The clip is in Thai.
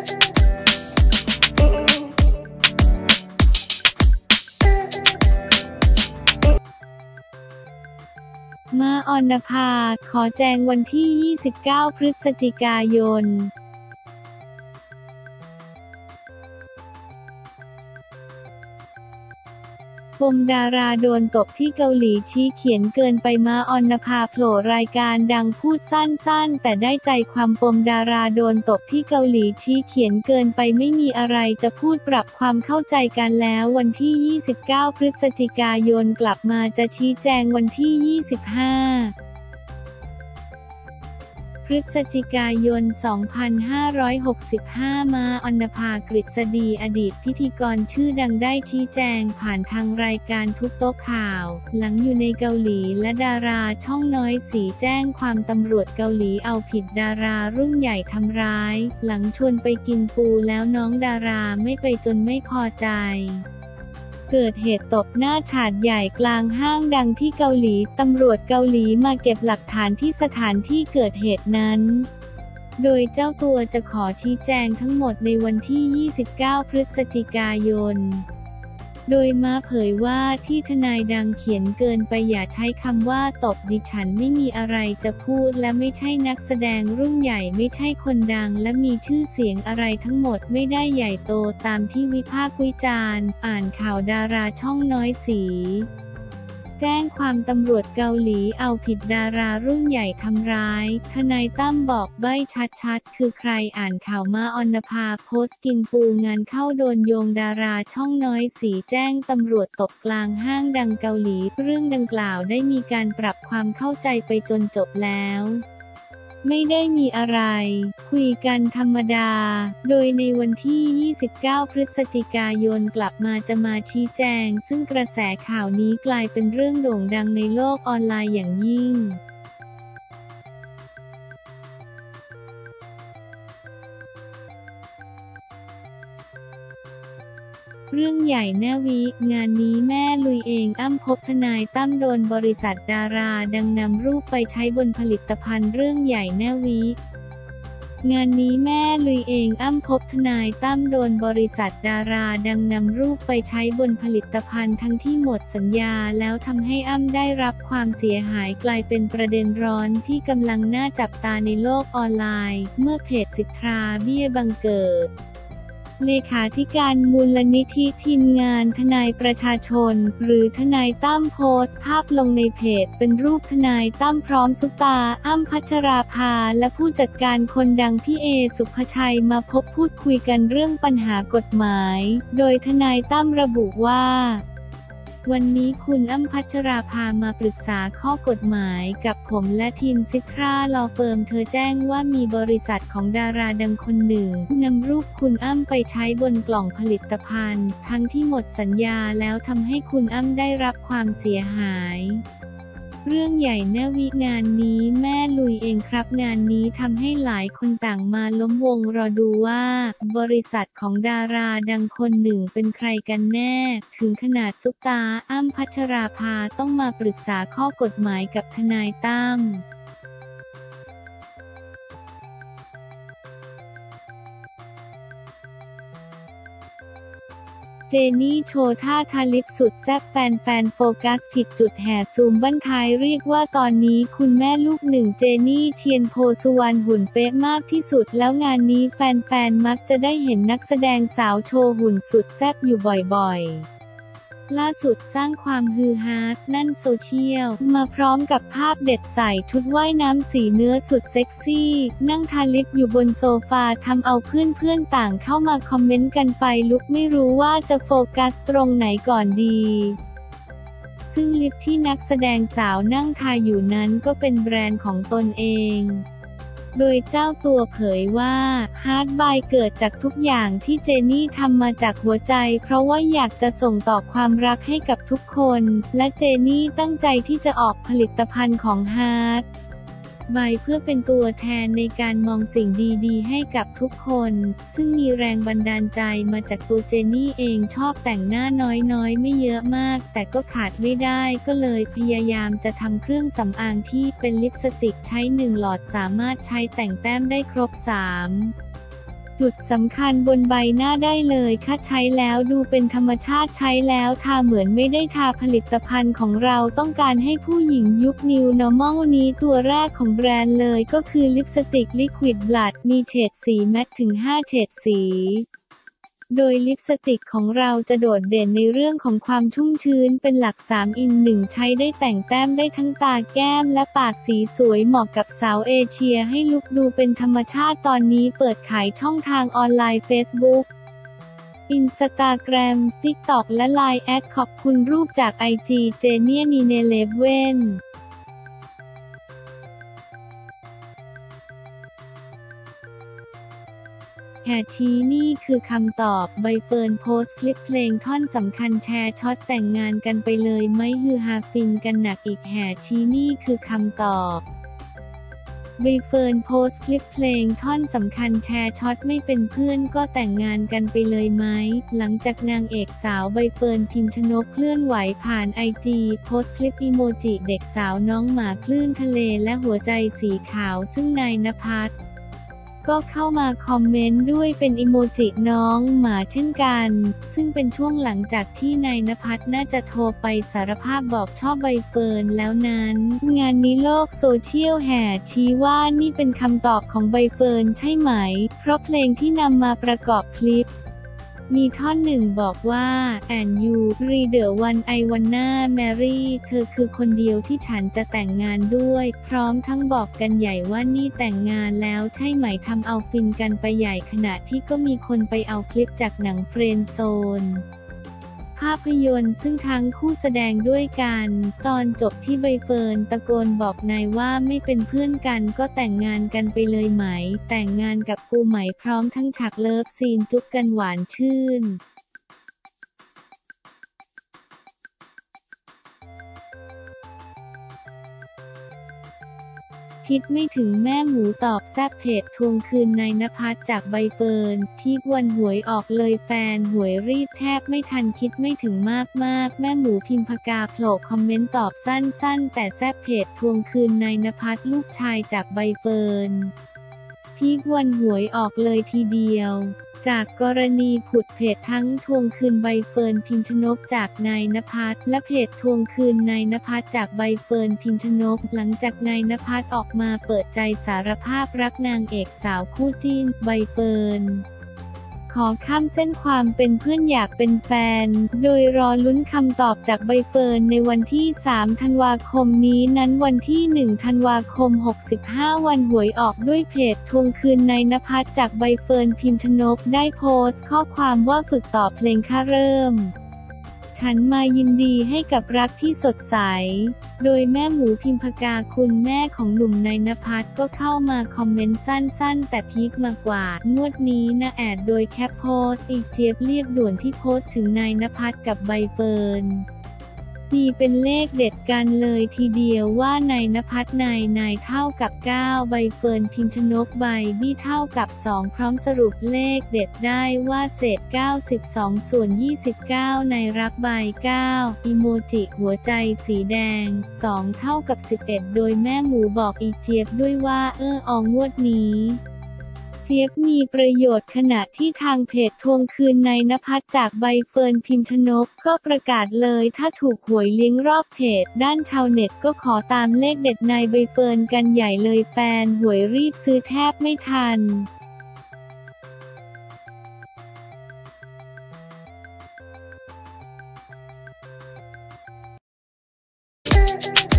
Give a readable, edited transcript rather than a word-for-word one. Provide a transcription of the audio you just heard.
ม้าออนภาขอแจงวันที่ 29 พฤศจิกายนปมดาราโดนตบที่เกาหลีชี้เขียนเกินไปม้าออนภาโผล่รายการดังพูดสั้นๆแต่ได้ใจความปมดาราโดนตบที่เกาหลีชี้เขียนเกินไปไม่มีอะไรจะพูดปรับความเข้าใจกันแล้ววันที่ 29 พฤศจิกายนกลับมาจะชี้แจงวันที่ 25 พฤศจิกายน 2565 ม้าออนภากฤษฎีอดีตพิธีกรชื่อดังได้ชี้แจงผ่านทางรายการทุกโต๊ะข่าวหลังอยู่ในเกาหลีและดาราช่องน้อยสีแจ้งความตำรวจเกาหลีเอาผิดดารารุ่นใหญ่ทำร้ายหลังชวนไปกินปูแล้วน้องดาราไม่ไปจนไม่พอใจเกิดเหตุตบหน้าฉาดใหญ่กลางห้างดังที่เกาหลีตำรวจเกาหลีมาเก็บหลักฐานที่สถานที่เกิดเหตุนั้นโดยเจ้าตัวจะขอชี้แจงทั้งหมดในวันที่ 29 พฤศจิกายนโดยม้าเผยว่าที่ทนายดังเขียนเกินไปอย่าใช้คำว่าตบดิฉันไม่มีอะไรจะพูดและไม่ใช่นักแสดงรุ่นใหญ่ไม่ใช่คนดังและมีชื่อเสียงอะไรทั้งหมดไม่ได้ใหญ่โตตามที่วิพากษ์วิจารณ์อ่านข่าวดาราช่องน้อยสีแจ้งความตำรวจเกาหลีเอาผิดดารารุ่นใหญ่ทำร้ายทนายตั้มบอกใบ้ชัดๆคือใครอ่านข่าวม้าออนภาโพสต์กินปูงานเข้าโดนโยงดาราช่องน้อยสีแจ้งตำรวจตบกลางห้างดังเกาหลีเรื่องดังกล่าวได้มีการปรับความเข้าใจไปจนจบแล้วไม่ได้มีอะไรคุยกันธรรมดาโดยในวันที่ 29 พฤศจิกายนกลับมาจะมาชี้แจงซึ่งกระแสข่าวนี้กลายเป็นเรื่องโด่งดังในโลกออนไลน์อย่างยิ่งเรื่องใหญ่แน่วิงานนี้แม่ลุยเองอ้ำพบทนายตั้มโดนบริษัทดาราดังนำรูปไปใช้บนผลิตภัณฑ์เรื่องใหญ่แน่วิงานนี้แม่ลุยเองอ้ำพบทนายตั้มโดนบริษัทดาราดังนำรูปไปใช้บนผลิตภัณฑ์ทั้งที่หมดสัญญาแล้วทำให้อ้ำได้รับความเสียหายกลายเป็นประเด็นร้อนที่กำลังน่าจับตาในโลกออนไลน์เมื่อเพจสิทธาเบี้ยบังเกิดเลขาธิการมูลนิธิทีมงานทนายประชาชนหรือทนายตั้มโพสต์ภาพลงในเพจเป็นรูปทนายตั้มพร้อมซุปตาอ้ำพัชราภาและผู้จัดการคนดังพี่เอสุภชัยมาพบพูดคุยกันเรื่องปัญหากฎหมายโดยทนายตั้มระบุว่าวันนี้คุณอ้ำพัชราภามาปรึกษาข้อกฎหมายกับผมและทีมซิทราลอเฟิร์มเธอแจ้งว่ามีบริษัทของดาราดังคนหนึ่งนำรูปคุณอ้ำไปใช้บนกล่องผลิตภัณฑ์ทั้งที่หมดสัญญาแล้วทำให้คุณอ้ำได้รับความเสียหายเรื่องใหญ่แน่วิงานนี้แม่ลุยเองครับงานนี้ทำให้หลายคนต่างมาล้มวงรอดูว่าบริษัทของดาราดังคนหนึ่งเป็นใครกันแน่ถึงขนาดซุปตาอ้ำพัชราภาต้องมาปรึกษาข้อกฎหมายกับทนายตั้มเจนี่โชว์ท่าทาลิปสุดแซ่บแฟนโฟกัสผิดจุดแห่ซูมบั้นท้ายเรียกว่าตอนนี้คุณแม่ลูกหนึ่งเจนี่เทียนโพสุวรรณหุ่นเป๊ะมากที่สุดแล้วงานนี้แฟนมักจะได้เห็นนักแสดงสาวโชว์หุ่นสุดแซ่บอยู่บ่อยๆล่าสุดสร้างความฮือฮานั่นโซเชียลมาพร้อมกับภาพเด็ดใส่ชุดว่ายน้ำสีเนื้อสุดเซ็กซี่นั่งทาลิปอยู่บนโซฟาทำเอาเพื่อนต่างเข้ามาคอมเมนต์กันไฟลุกไม่รู้ว่าจะโฟกัสตรงไหนก่อนดีซึ่งลิปที่นักแสดงสาวนั่งทาอยู่นั้นก็เป็นแบรนด์ของตนเองโดยเจ้าตัวเผยว่าฮาร์ดบายเกิดจากทุกอย่างที่เจนี่ทำมาจากหัวใจเพราะว่าอยากจะส่งต่อความรักให้กับทุกคนและเจนี่ตั้งใจที่จะออกผลิตภัณฑ์ของฮาร์ดบายเพื่อเป็นตัวแทนในการมองสิ่งดีๆให้กับทุกคนซึ่งมีแรงบันดาลใจมาจากตัวเจนี่เองชอบแต่งหน้าน้อยไม่เยอะมากแต่ก็ขาดไม่ได้ก็เลยพยายามจะทำเครื่องสำอางที่เป็นลิปสติกใช้1 หลอดสามารถใช้แต่งแต้มได้ครบ3 จุดสำคัญบนใบหน้าได้เลยค่ะใช้แล้วดูเป็นธรรมชาติใช้แล้วทาเหมือนไม่ได้ทาผลิตภัณฑ์ของเราต้องการให้ผู้หญิงยุค New Normal นี้ตัวแรกของแบรนด์เลยก็คือลิปสติก Liquid Blood มีเฉดสีแมตต์ถึง 5 เฉดสีโดยลิปสติกของเราจะโดดเด่นในเรื่องของความชุ่มชื้นเป็นหลัก3 in 1ใช้ได้แต่งแต้มได้ทั้งตาแก้มและปากสีสวยเหมาะกับสาวเอเชียให้ลุคดูเป็นธรรมชาติตอนนี้เปิดขายช่องทางออนไลน์ Facebook Instagram TikTok และ Line แอดขอบคุณรูปจาก IG เจเนียนีเนเลเว่นแฮชี้นี่คือคำตอบใบเฟิร์นโพสต์คลิปเพลงท่อนสำคัญแชร์ช็อตแต่งงานกันไปเลยไหมฮือฮาฟินกันหนักอีกแฮชี้นี่คือคำตอบใบเฟิร์นโพสต์คลิปเพลงท่อนสำคัญแชร์ช็อตไม่เป็นเพื่อนก็แต่งงานกันไปเลยไหมหลังจากนางเอกสาวใบเฟิร์นพิมชนกเคลื่อนไหวผ่านไอจีโพสต์คลิปอีโมจิเด็กสาวน้องหมาคลื่นทะเลและหัวใจสีขาวซึ่งนายณภัสก็เข้ามาคอมเมนต์ด้วยเป็นอิโมจิน้องหมาเช่นกันซึ่งเป็นช่วงหลังจากที่นายณภัสน่าจะโทรไปสารภาพบอกชอบใบเฟิร์นแล้วนั้นงานนี้โลกโซเชียลแห่ชี้ว่านี่เป็นคำตอบของใบเฟิร์นใช่ไหมเพราะเพลงที่นำมาประกอบคลิปมีท่อนหนึ่งบอกว่า and you re the one I wanna marry เธอคือคนเดียวที่ฉันจะแต่งงานด้วยพร้อมทั้งบอกกันใหญ่ว่านี่แต่งงานแล้วใช่ไหมทำเอาฟินกันไปใหญ่ขณะที่ก็มีคนไปเอาคลิปจากหนังเฟรนด์โซนภาพยนตร์ซึ่งทั้งคู่แสดงด้วยกันตอนจบที่ใบเฟิร์นตะโกนบอกนายว่าไม่เป็นเพื่อนกันก็แต่งงานกันไปเลยไหมแต่งงานกับกูไหมพร้อมทั้งฉากเลิฟซีนจุ๊บกันหวานชื่นคิดไม่ถึงแม่หมูตอบแซ่บเพจทวงคืนนายณภัสจากใบเฟิร์นพีควันหวยออกเลยแฟนหวยรีบแทบไม่ทันคิดไม่ถึงมากแม่หมูพิมพกาโผล่คอมเมนต์ตอบสั้นๆแต่แซ่บเพจทวงคืนนายณภัสลูกชายจากใบเฟิร์นพีควันหวยออกเลยทีเดียวจากกรณีผุดเพจทั้งทวงคืนใบเฟิร์นพิมชนกจากนายณภัสและเพจทวงคืนนายณภัสจากใบเฟิร์นพิมชนกหลังจากนายณภัสออกมาเปิดใจสารภาพรักนางเอกสาวคู่จิ้นใบเฟิร์นขอข้ามเส้นความเป็นเพื่อนอยากเป็นแฟนโดยรอลุ้นคำตอบจากใบเฟิร์นในวันที่ 3 ธันวาคมนี้นั้นวันที่ 1 ธันวาคม 65 วันหวยออกด้วยเพจทวงคืนนายณภัสจากใบเฟิร์นพิมชนกได้โพสต์ข้อความว่าฝึกต่อเพลงค่าเริ่มฉันมายินดีให้กับรักที่สดใสโดยแม่หมูพิมพกาคุณแม่ของหนุ่มนายณภัสก็เข้ามาคอมเมนต์สั้นๆแต่พีคมากกว่างวดนี้นะแอดโดยแคปโพสต์อีเจี๊ยบเรียบด่วนที่โพสต์ถึงนายณภัสกับใบเฟิร์นมีเป็นเลขเด็ดกันเลยทีเดียวว่านายณภัสนายเท่ากับ9ใบเฟิร์นพิมชนกใบบี้เท่ากับ2พร้อมสรุปเลขเด็ดได้ว่าเศษ92ส่วน29นายรักใบ9อีโมจิหัวใจสีแดง2เท่ากับ11โดยแม่หมูบอกอีเจี๊ยบด้วยว่างวดนี้เจี๊ยบมีประโยชน์ขณะที่ทางเพจทวงคืนนายณภัสจากใบเฟิร์นพิมชนกก็ประกาศเลยถ้าถูกหวยเลี้ยงรอบเพจด้านชาวเน็ตก็ขอตามเลขเด็ดนายใบเฟิร์นกันใหญ่เลยแฟนหวยรีบซื้อแทบไม่ทัน